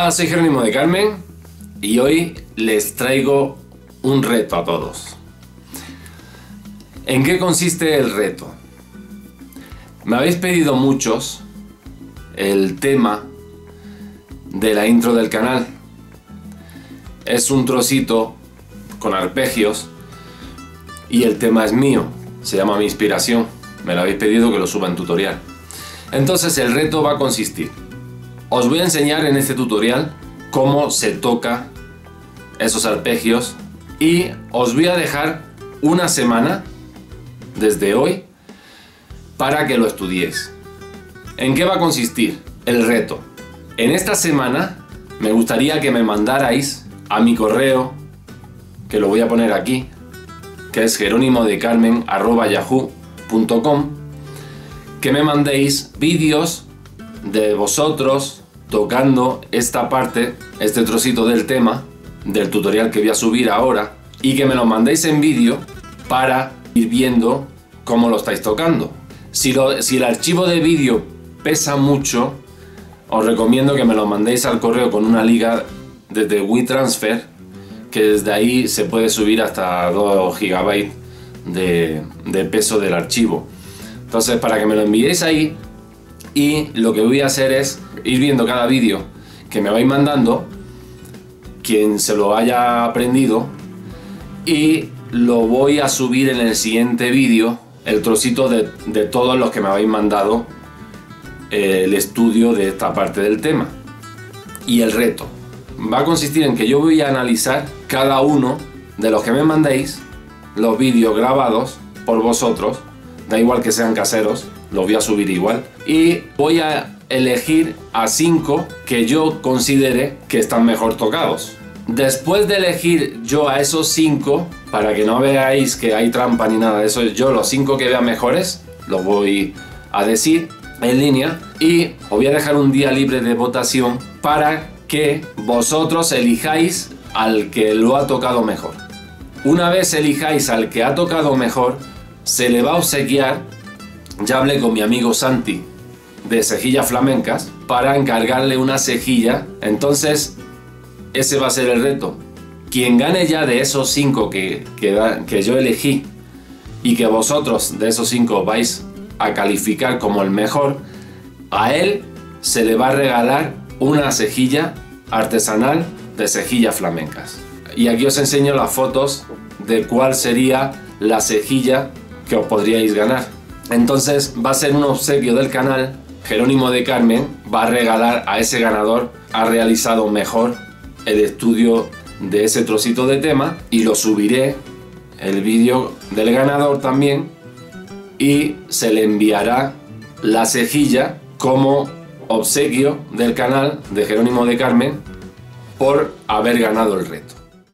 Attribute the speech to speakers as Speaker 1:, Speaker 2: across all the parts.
Speaker 1: Hola, soy Jerónimo de Carmen y hoy les traigo un reto a todos. ¿En qué consiste el reto? Me habéis pedido muchos el tema de la intro del canal. Es un trocito con arpegios y el tema es mío, se llama Mi Inspiración. Me lo habéis pedido que lo suba en tutorial. Entonces el reto va a consistir: os voy a enseñar en este tutorial cómo se toca esos arpegios y os voy a dejar una semana desde hoy para que lo estudiéis. ¿En qué va a consistir el reto? En esta semana me gustaría que me mandarais a mi correo, que lo voy a poner aquí, que es jeronimodecarmen@yahoo.com, que me mandéis vídeos de vosotros tocando esta parte, este trocito del tema del tutorial que voy a subir ahora, y que me lo mandéis en vídeo para ir viendo cómo lo estáis tocando. Si el archivo de vídeo pesa mucho, os recomiendo que me lo mandéis al correo con una liga desde WeTransfer, que desde ahí se puede subir hasta 2 GB de peso del archivo. Entonces, para que me lo enviéis ahí, y lo que voy a hacer es ir viendo cada vídeo que me vais mandando, quien se lo haya aprendido, y lo voy a subir en el siguiente vídeo, el trocito de todos los que me habéis mandado el estudio de esta parte del tema. Y el reto va a consistir en que yo voy a analizar cada uno de los que me mandéis, los vídeos grabados por vosotros, da igual que sean caseros, los voy a subir igual, y voy a elegir a 5 que yo considere que están mejor tocados. Después de elegir yo a esos 5, para que no veáis que hay trampa ni nada de eso, yo los 5 que vea mejores los voy a decir en línea, y os voy a dejar un día libre de votación para que vosotros elijáis al que lo ha tocado mejor. Una vez elijáis al que ha tocado mejor, se le va a obsequiar, ya hablé con mi amigo Santi de Cejillas Flamencas para encargarle una cejilla. Entonces ese va a ser el reto. Quien gane ya de esos 5 que yo elegí, y que vosotros de esos 5 vais a calificar como el mejor, a él se le va a regalar una cejilla artesanal de Cejillas Flamencas. Y aquí os enseño las fotos de cuál sería la cejilla que os podríais ganar. Entonces va a ser un obsequio del canal. Jerónimo de Carmen va a regalar a ese ganador, ha realizado mejor el estudio de ese trocito de tema, y lo subiré el vídeo del ganador también, y se le enviará la cejilla como obsequio del canal de Jerónimo de Carmen por haber ganado el reto.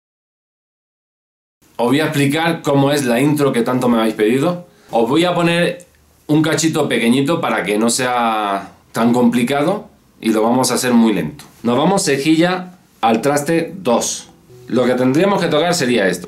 Speaker 1: Os voy a explicar cómo es la intro que tanto me habéis pedido. Os voy a poner un cachito pequeñito para que no sea tan complicado, y lo vamos a hacer muy lento. Nos vamos cejilla al traste 2. Lo que tendríamos que tocar sería esto.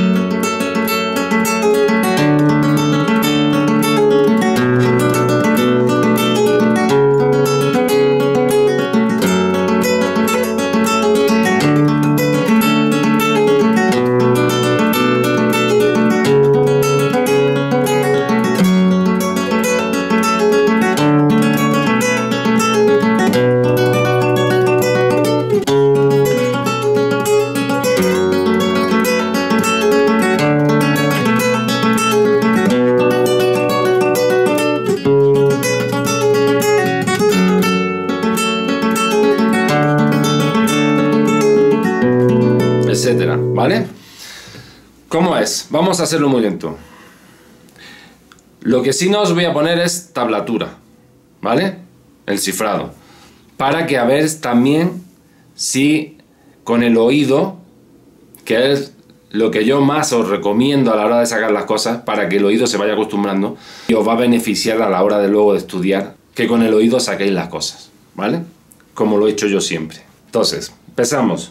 Speaker 1: Etcétera, ¿vale? ¿Cómo es? Vamos a hacerlo muy lento. Lo que sí no os voy a poner es tablatura, ¿vale? El cifrado, para que a ver también si con el oído, que es lo que yo más os recomiendo a la hora de sacar las cosas, para que el oído se vaya acostumbrando, y os va a beneficiar a la hora de luego de estudiar, que con el oído saquéis las cosas, ¿vale? Como lo he hecho yo siempre. Entonces, empezamos.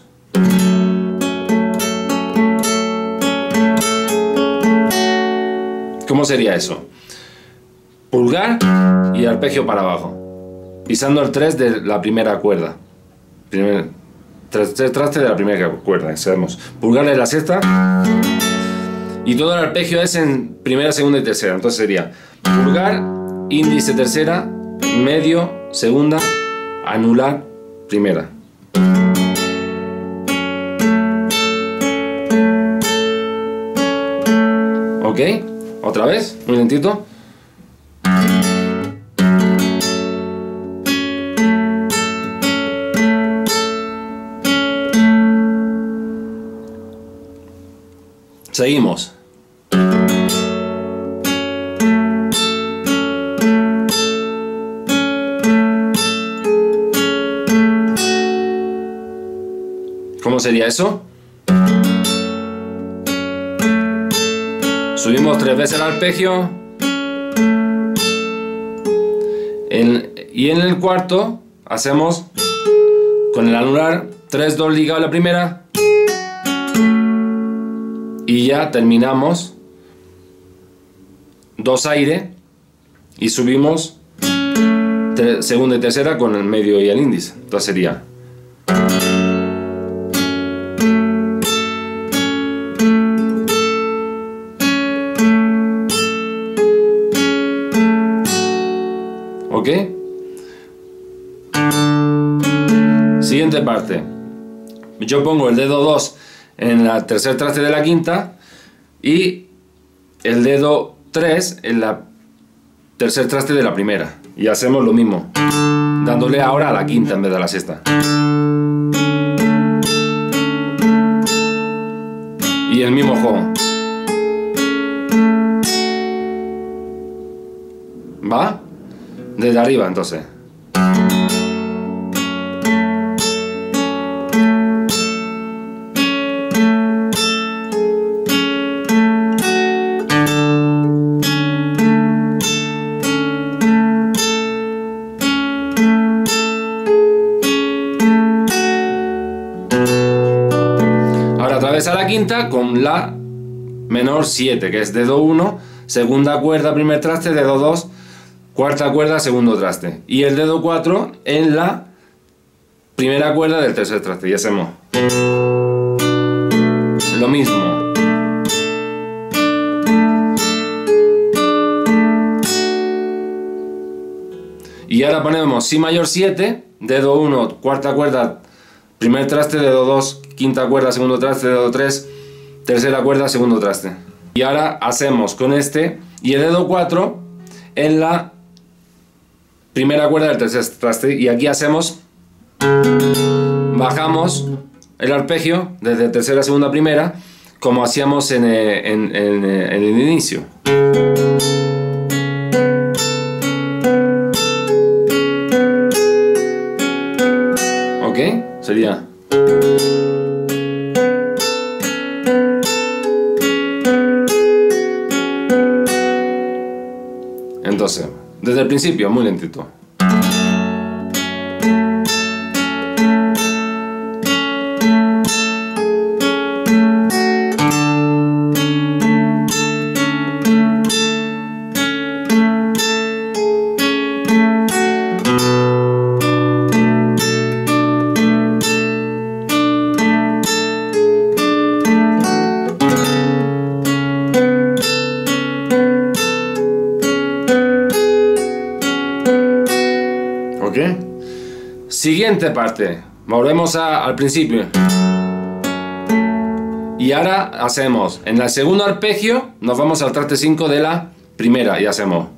Speaker 1: ¿Cómo sería eso? Pulgar y arpegio para abajo, pisando el 3 de la primera cuerda. tercer traste de la primera cuerda. Hacemos pulgar de la sexta y todo el arpegio es en primera, segunda y tercera. Entonces sería pulgar, índice tercera, medio, segunda, anular, primera. ¿Ok? Otra vez, muy lentito. Seguimos. ¿Cómo sería eso? Subimos 3 veces el arpegio. Y en el cuarto hacemos con el anular 3, 2 ligado a la primera. Y ya terminamos 2 aire y subimos segunda y tercera con el medio y el índice. Entonces sería ¿ok? Siguiente parte. Yo pongo el dedo 2 en el tercer traste de la quinta y el dedo 3 en la tercer traste de la primera. Y hacemos lo mismo, dándole ahora a la quinta en vez de a la sexta. Y el mismo juego. ¿Va? Desde arriba entonces. A la quinta con la menor 7, que es dedo 1, segunda cuerda, primer traste, dedo 2, cuarta cuerda, segundo traste. Y el dedo 4 en la primera cuerda del tercer traste. Y hacemos lo mismo. Y ahora ponemos si mayor 7, dedo 1, cuarta cuerda, primer traste, dedo 2, quinta cuerda, segundo traste, dedo 3, tercera cuerda, segundo traste. Y ahora hacemos con este y el dedo 4 en la primera cuerda del tercer traste. Y aquí hacemos, bajamos el arpegio desde tercera, segunda, primera, como hacíamos en el inicio. ¿Ok? Sería... Entonces, desde el principio, muy lentito. Siguiente parte, volvemos al principio. Y ahora hacemos, en el segundo arpegio, nos vamos al traste 5 de la primera y hacemos.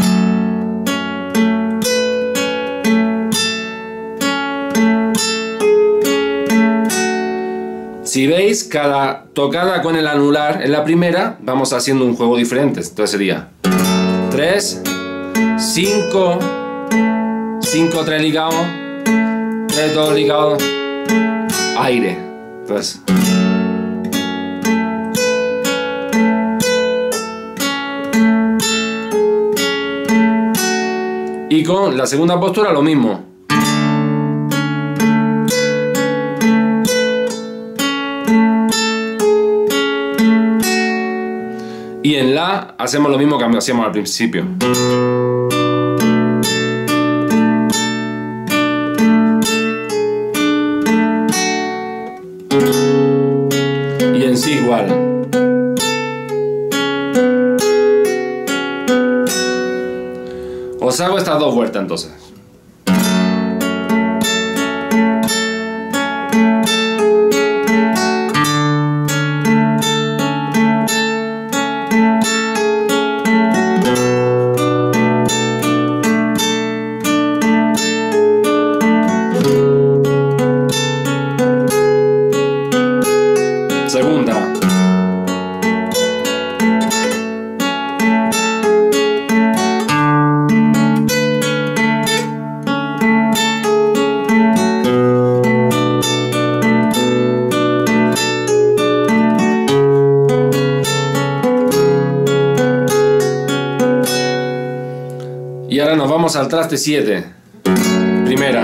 Speaker 1: Si veis, cada tocada con el anular en la primera, vamos haciendo un juego diferente. Entonces sería 3, 5, 5, 3 ligado, 3, 2 ligado, aire. Entonces, y con la segunda postura lo mismo. Y en la hacemos lo mismo que hacíamos al principio. igual. Os hago estas dos vueltas entonces. Segunda. Y ahora nos vamos al traste 7. Primera.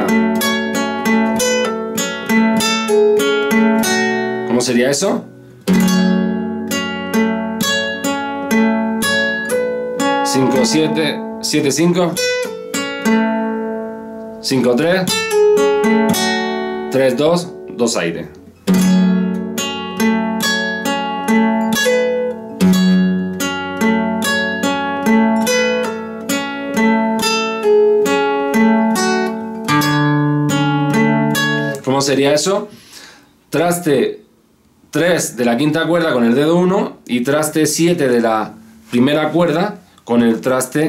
Speaker 1: ¿Cómo sería eso? 5, 7, 7, 5, 5, 3, 3, 2, 2 aire. ¿Cómo sería eso? Traste 3 de la quinta cuerda con el dedo 1 y traste 7 de la primera cuerda con el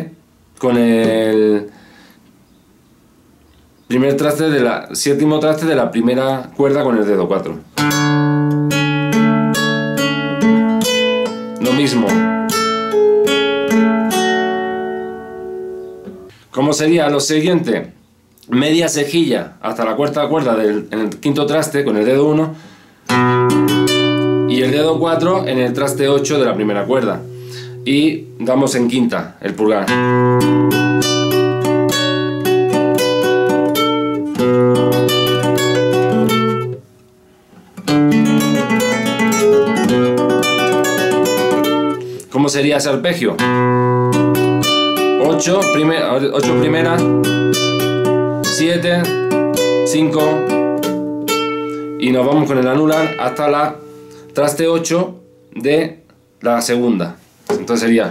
Speaker 1: primer traste de la séptimo traste de la primera cuerda con el dedo 4. Lo mismo. ¿Cómo sería lo siguiente? Media cejilla hasta la cuarta cuerda en el quinto traste con el dedo 1 y el dedo 4 en el traste 8 de la primera cuerda y damos en quinta el pulgar. ¿Cómo sería ese arpegio? 8 primera, 7, 5 y nos vamos con el anular hasta la traste 8 de la segunda. Entonces sería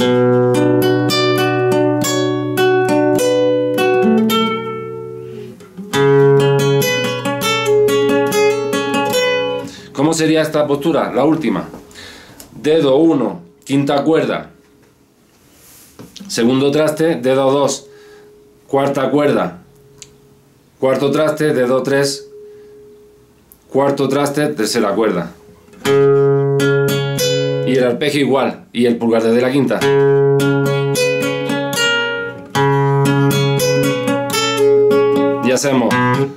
Speaker 1: ¿cómo sería esta postura? La última. Dedo 1, quinta cuerda, segundo traste, dedo 2, cuarta cuerda, cuarto traste, dedo 3, cuarto traste, tercera cuerda. Y el arpegio igual, y el pulgar desde la quinta. Y hacemos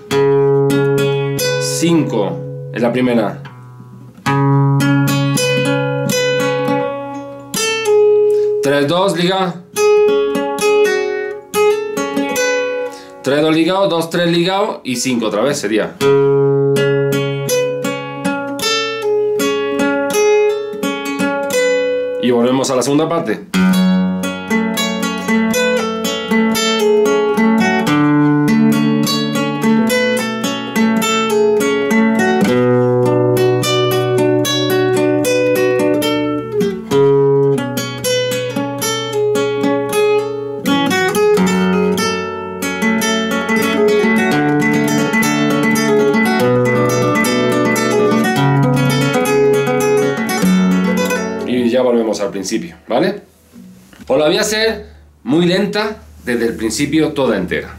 Speaker 1: 5 en la primera. 3, 2, liga. 3, 2 ligado, 2, 3 ligado y 5 otra vez sería. Y volvemos a la segunda parte. Volvemos al principio, ¿vale? Os la voy a hacer muy lenta desde el principio toda entera.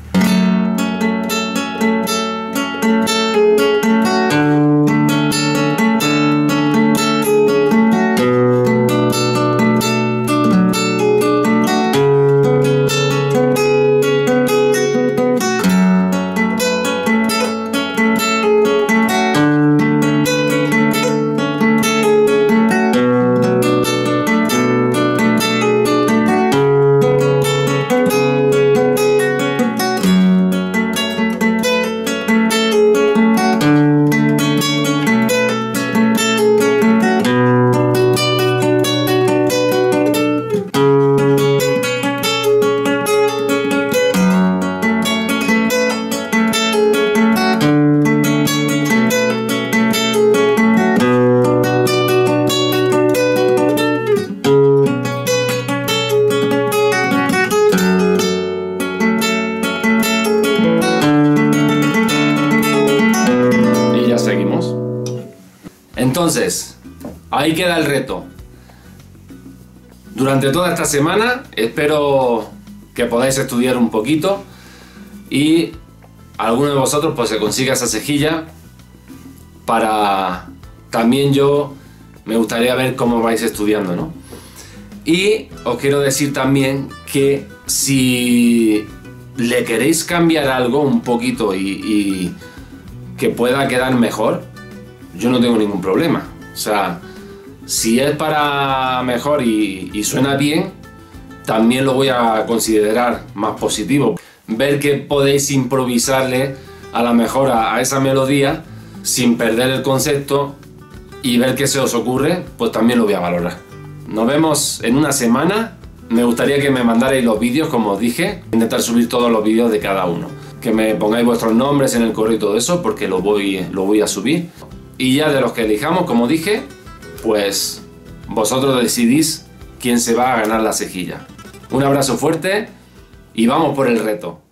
Speaker 1: Entonces, ahí queda el reto. Durante toda esta semana espero que podáis estudiar un poquito y alguno de vosotros pues se consiga esa cejilla. Para también yo me gustaría ver cómo vais estudiando, ¿no? Y os quiero decir también que si le queréis cambiar algo un poquito y que pueda quedar mejor, yo no tengo ningún problema. O sea, si es para mejor y suena bien, también lo voy a considerar más positivo. Ver que podéis improvisarle a la mejor a esa melodía sin perder el concepto y ver qué se os ocurre, pues también lo voy a valorar. Nos vemos en una semana. Me gustaría que me mandarais los vídeos, como os dije, intentar subir todos los vídeos de cada uno. Que me pongáis vuestros nombres en el correo y todo eso, porque lo voy a subir. Y ya de los que elijamos, como dije, pues vosotros decidís quién se va a ganar la cejilla. Un abrazo fuerte y vamos por el reto.